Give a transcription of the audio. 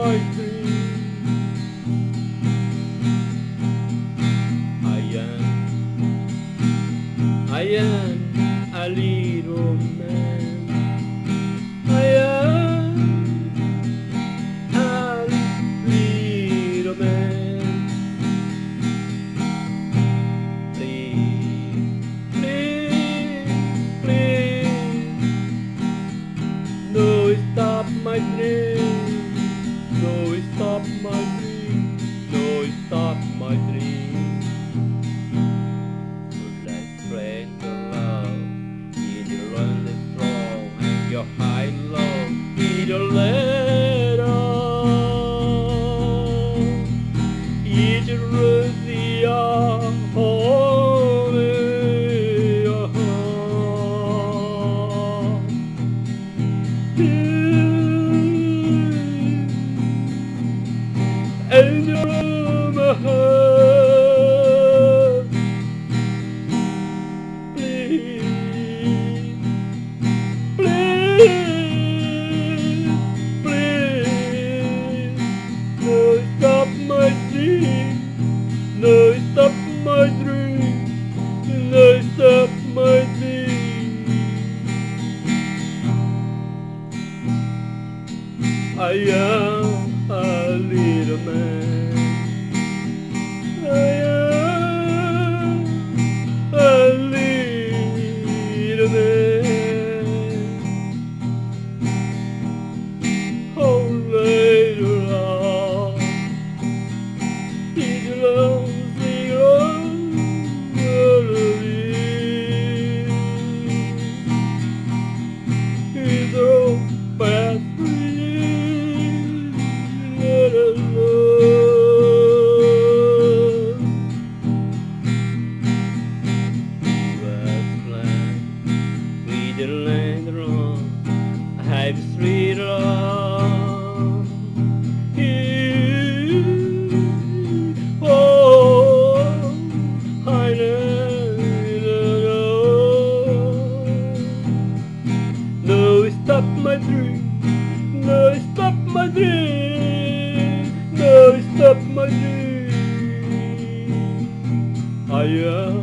my dream. I am a little man. I am a little man. Please, please, please, no stop my dream. No stop my dream. No stop my dream. Your high low, either letter, either the and the room ahead. Please, please, please, no stop my dream, no stop my dream, no stop my dream. I am a little man. I am a little man. Oh, later on, sing along, sing along, it's all past free, let us love. Westland, with the land wrong, I have sweet love. Oh, I never know. No stop my dream, no stop my dream, no stop my dream. I am